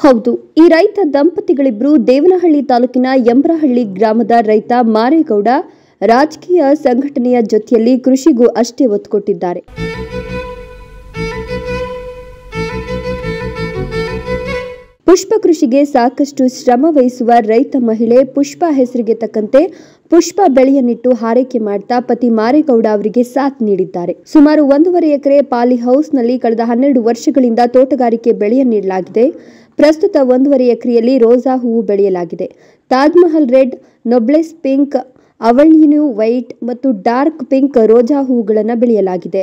ಹೌದು, ಈ ರೈತ ದಂಪತಿಗಳಿಬ್ಬರು ದೇವನಹಳ್ಳಿ ತಾಲೂಕಿನ ಯಂಬ್ರಹಳ್ಳಿ ಗ್ರಾಮದ ರೈತ ಮಾರೇಗೌಡ ರಾಜಕೀಯ ಸಂಘಟನೆಯ ಜೊತೆಯಲ್ಲಿ ಕೃಷಿಗೂ ಅಷ್ಟೇ ಒತ್ತು ಕೊಟ್ಟಿದ್ದಾರೆ. ಪುಷ್ಪ ಕೃಷಿಗೆ ಸಾಕಷ್ಟು ಶ್ರಮ ವಹಿಸುವ ರೈತ ಮಹಿಳೆ ಪುಷ್ಪ ಹೆಸರಿಗೆ ತಕ್ಕಂತೆ ಪುಷ್ಪ ಬೆಳೆಯನ್ನಿಟ್ಟು ಹಾರೈಕೆ ಮಾಡ್ತಾ ಪತಿ ಮಾರೇಗೌಡ ಅವರಿಗೆ ಸಾಥ್ ನೀಡಿದ್ದಾರೆ. ಸುಮಾರು 1.5 ಎಕರೆ ಪಾಲಿ ಹೌಸ್ನಲ್ಲಿ ಕಳೆದ 12 ವರ್ಷಗಳಿಂದ ತೋಟಗಾರಿಕೆ ಬೆಳೆಯನ್ನು ನೀಡಲಾಗಿದೆ. ಪ್ರಸ್ತುತ 1.5 ಎಕರೆಯಲ್ಲಿ ರೋಜಾ ಹೂವು ಬೆಳೆಯಲಾಗಿದೆ. Taj Mahal red, Noblesse pink, ಅವಳ್ಯೂನ್ಯೂ ವೈಟ್ ಮತ್ತು ಡಾರ್ಕ್ ಪಿಂಕ್ ರೋಜಾ ಹೂವುಗಳನ್ನು ಬೆಳೆಯಲಾಗಿದೆ.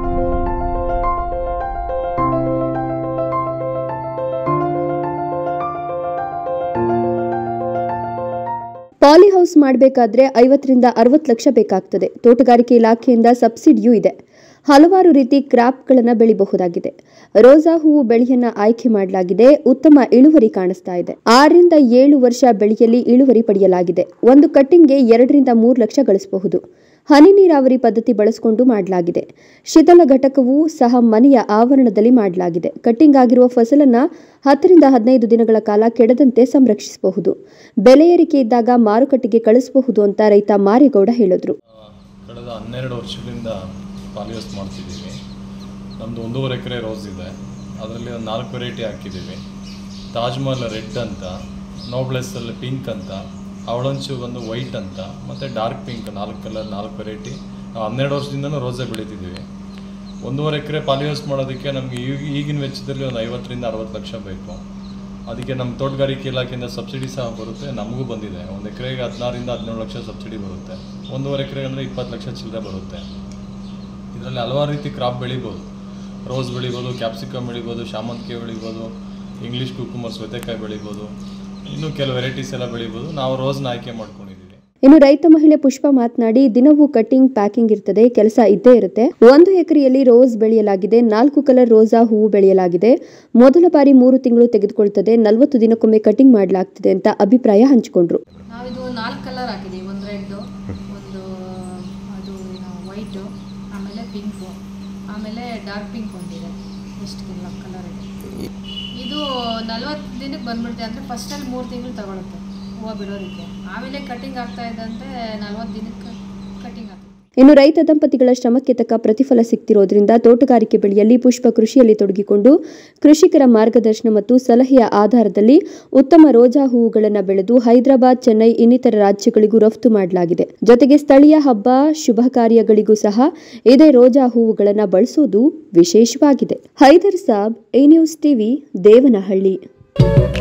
ಪಾಲಿ ಹೌಸ್ ಮಾಡಬೇಕಾದ್ರೆ 50 ರಿಂದ 60 ಲಕ್ಷ ಬೇಕಾಗ್ತದೆ. ತೋಟಗಾರಿಕೆ ಇಲಾಖೆಯಿಂದ ಸಬ್ಸಿಡಿಯೂ ಇದೆ. ಹಲವಾರು ರೀತಿ ಕ್ರಾಪ್ಗಳನ್ನು ಬೆಳೆಯಬಹುದಾಗಿದೆ. ರೋಜಾ ಹೂವು ಬೆಳೆಯನ್ನ ಆಯ್ಕೆ ಮಾಡಲಾಗಿದೆ. ಉತ್ತಮ ಇಳುವರಿ ಕಾಣಿಸ್ತಾ ಇದೆ. 6 ರಿಂದ 7 ವರ್ಷ ಬೆಳೆಯಲ್ಲಿ ಇಳುವರಿ ಪಡೆಯಲಾಗಿದೆ. ಒಂದು ಕಟ್ಟಿಂಗ್ಗೆ 2 ರಿಂದ 3 ಲಕ್ಷ ಗಳಿಸಬಹುದು. ಹನಿ ನೀರಾವರಿ ಪದ್ಧತಿ ಬಳಸಿಕೊಂಡು ಮಾಡಲಾಗಿದೆ. ಶೀತಲ ಘಟಕವೂ ಸಹ ಮನೆಯ ಆವರಣದಲ್ಲಿ ಮಾಡಲಾಗಿದೆ. ಕಟ್ಟಿಂಗ್ ಆಗಿರುವ ಫಸಲನ್ನ 10 ರಿಂದ 15 ದಿನಗಳ ಕಾಲ ಕೆಡದಂತೆ ಸಂರಕ್ಷಿಸಬಹುದು. ಬೆಲೆ ಏರಿಕೆ ಇದ್ದಾಗ ಮಾರುಕಟ್ಟೆಗೆ ಕಳಿಸಬಹುದು ಅಂತ ರೈತ ಮಾರೇಗೌಡ ಹೇಳಿದ್ರು. ಕಳೆದ 12 ವರ್ಷಗಳಿಂದ ಪಾಲಿಹೌಸ್ ಮಾಡ್ತಿದ್ದೀವಿ. ನಮ್ಮದು 1.5 ಎಕರೆ ರೋಸ್ ಇದೆ. ಅದರಲ್ಲಿ ಒಂದು 4 ವೆರೈಟಿ ಹಾಕಿದ್ದೀವಿ. ತಾಜ್ ಮಹಲ್ ರೆಡ್ ಅಂತ, ನೋಬ್ಲೆಸ್ಸಲ್ಲಿ ಪಿಂಕ್ ಅಂತ, ಅವಳಂಚು ಒಂದು ವೈಟ್ ಅಂತ, ಮತ್ತು ಡಾರ್ಕ್ ಪಿಂಕ್ 4 ಕಲರ್ 4 ವೆರೈಟಿ. 12 ವರ್ಷದಿಂದನೂ ರೋಸೇ ಬೆಳೀತಿದ್ದೀವಿ. 1.5 ಎಕರೆ ಪಾಲಿಹೌಸ್ ಮಾಡೋದಕ್ಕೆ ನಮಗೆ ಈಗಿನ ವೆಚ್ಚದಲ್ಲಿ ಒಂದು 50 ರಿಂದ 60 ಲಕ್ಷ ಬೇಕು. ಅದಕ್ಕೆ ನಮ್ಮ ತೋಟಗಾರಿಕೆ ಇಲಾಖೆಯಿಂದ ಸಬ್ಸಿಡಿ ಸಹ ಬರುತ್ತೆ. ನಮಗೂ ಬಂದಿದೆ. 1 ಎಕರೆಗೆ 16 ರಿಂದ 17 ಲಕ್ಷ ಸಬ್ಸಿಡಿ ಬರುತ್ತೆ. 1.5 ಎಕರೆಗೆ ಅಂದರೆ 20 ಲಕ್ಷ ಚಿಲ್ಲರೆ ಬರುತ್ತೆ. ಇದರಲ್ಲಿ ಹಲವಾರು ರೀತಿ ಕ್ರಾಪ್ ಬೆಳಿಬೋದು. ರೋಸ್ ಬೆಳಿಬೋದು, ಕ್ಯಾಪ್ಸಿಕಮ್ ಬೆಳಿಬೋದು, ಶಾಮಂತಿಗೆ ಬೆಳಿಬೋದು, ಇಂಗ್ಲೀಷ್ ಕುಕುಂಬರ್ ಸೌತೆಕಾಯಿ ಬೆಳಿಬೋದು, ಇನ್ನೂ ಕೆಲವು ವೆರೈಟೀಸ್ ಎಲ್ಲ ಬೆಳಿಬೋದು. ನಾವು ರೋಸ್ನ ಆಯ್ಕೆ ಮಾಡ್ಕೊಂಡಿದ್ದೀವಿ. ಇನ್ನು ರೈತ ಮಹಿಳೆ ಪುಷ್ಪ ಮಾತನಾಡಿ, ದಿನವೂ ಕಟ್ಟಿಂಗ್ ಪ್ಯಾಕಿಂಗ್ ಇರ್ತದೆ, ಕೆಲಸ ಇದ್ದೇ ಇರುತ್ತೆ. 1 ಎಕರೆಯಲ್ಲಿ ರೋಸ್ ಬೆಳೆಯಲಾಗಿದೆ. 4 ಕಲರ್ ರೋಜಾ ಹೂವು ಬೆಳೆಯಲಾಗಿದೆ. ಮೊದಲ ಬಾರಿ 3 ತಿಂಗಳು ತೆಗೆದುಕೊಳ್ತದೆ. 40 ದಿನಕ್ಕೊಮ್ಮೆ ಕಟಿಂಗ್ ಮಾಡಲಾಗ್ತದೆ ಅಂತ ಅಭಿಪ್ರಾಯ ಹಂಚಿಕೊಂಡ್ರು. ನಾವಿದು 4 ಕಲರ್ ಹಾಕಿದ್ದೀವಿ. ಒಂದು ರೆಡ್, ಒಂದು ಅದು ವೈಟು, ಆಮೇಲೆ ಪಿಂಕು, ಆಮೇಲೆ ಡಾರ್ಕ್ ಪಿಂಕ್ ಒಂದಿದೆ. ಎಷ್ಟು ಕಲರ್ ಇದೆ. ಇದು 40 ದಿನಕ್ಕೆ ಬಂದ್ಬಿಡುತ್ತೆ. ಅಂದರೆ ಫಸ್ಟಲ್ಲಿ 3 ತಿಂಗಳು ತಗೊಳುತ್ತೆ ಹೂವು ಬಿಡೋದಕ್ಕೆ. ಆಮೇಲೆ ಕಟಿಂಗ್ ಆಗ್ತಾ ಇದ್ದಂತೆ 40 ದಿನಕ್ಕೆ ಕಟಿಂಗ್ ಆಗ್ತದೆ. ಇನ್ನು ರೈತ ದಂಪತಿಗಳ ಶ್ರಮಕ್ಕೆ ತಕ್ಕ ಪ್ರತಿಫಲ ಸಿಗ್ತಿರೋದ್ರಿಂದ ತೋಟಗಾರಿಕೆ ಬೆಳೆಯಲ್ಲಿ ಪುಷ್ಪ ಕೃಷಿಯಲ್ಲಿ ತೊಡಗಿಕೊಂಡು ಕೃಷಿಕರ ಮಾರ್ಗದರ್ಶನ ಮತ್ತು ಸಲಹೆಯ ಆಧಾರದಲ್ಲಿ ಉತ್ತಮ ರೋಜಾ ಹೂವುಗಳನ್ನು ಬೆಳೆದು ಹೈದರಾಬಾದ್, ಚೆನ್ನೈ ಇನ್ನಿತರ ರಾಜ್ಯಗಳಿಗೂ ರಫ್ತು ಮಾಡಲಾಗಿದೆ. ಜೊತೆಗೆ ಸ್ಥಳೀಯ ಹಬ್ಬ, ಶುಭ ಕಾರ್ಯಗಳಿಗೂ ಸಹ ಇದೇ ರೋಜಾ ಹೂವುಗಳನ್ನು ಬಳಸೋದು ವಿಶೇಷವಾಗಿದೆ. Haidar Sab, A news TV, Devanahalli.